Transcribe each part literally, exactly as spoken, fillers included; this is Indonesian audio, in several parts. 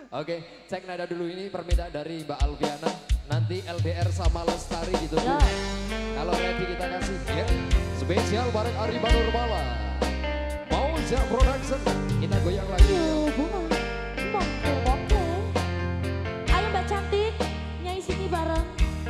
Oke, cek nada dulu, ini permintaan dari Mbak Alviana. Nanti L D R sama Lestari gitu. Ya. Kalau ready kita kasih ya. Spesial bareng Arima Nurmala. Mauja Production. Kita goyang lagi. Aduh, bunga. Oke, oke. Ayo Mbak Cantik, nyanyi sini bareng.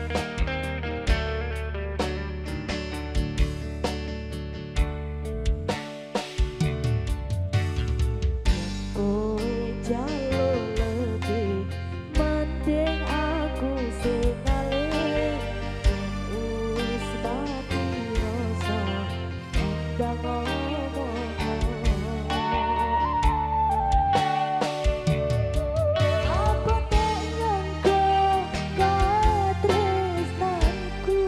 Kowe jalur lebih, mending aku sing ngalih. Wis mati rasa, ndang ngomong. Apa pengenku katresnanku,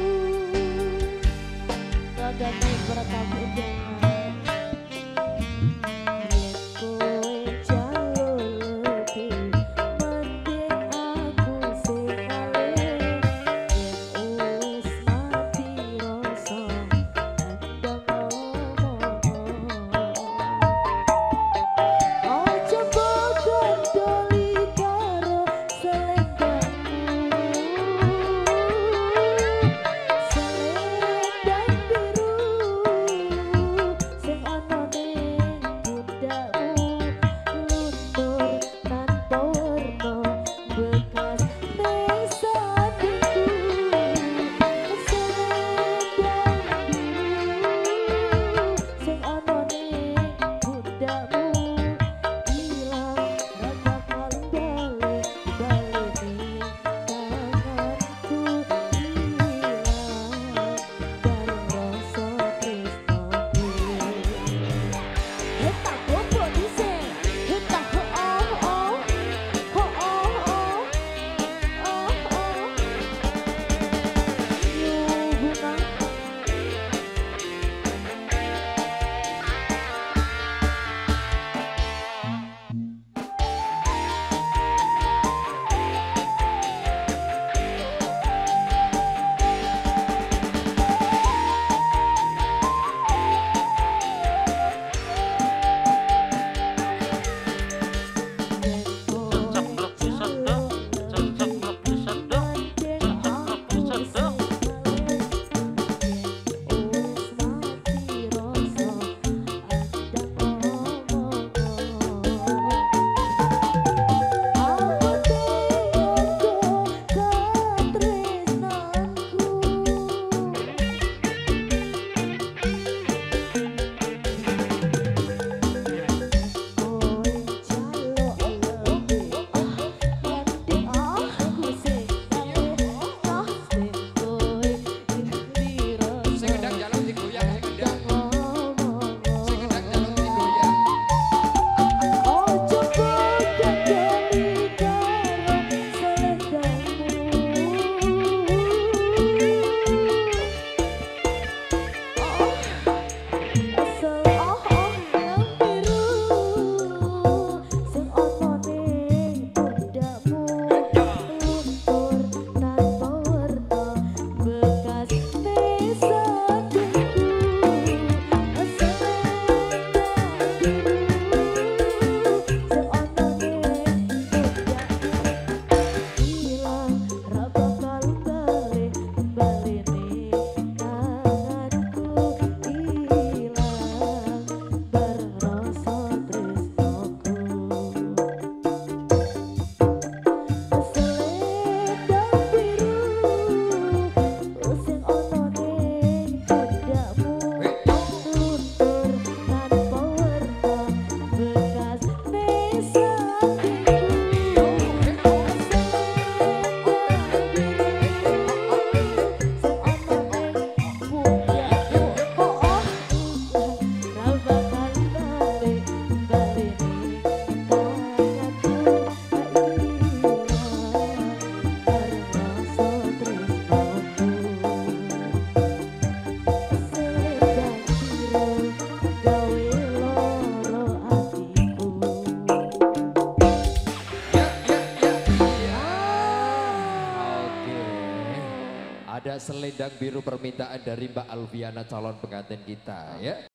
ragane beratap undangan. Ada selendang biru permintaan dari Mbak Alviana, calon pengantin kita ya.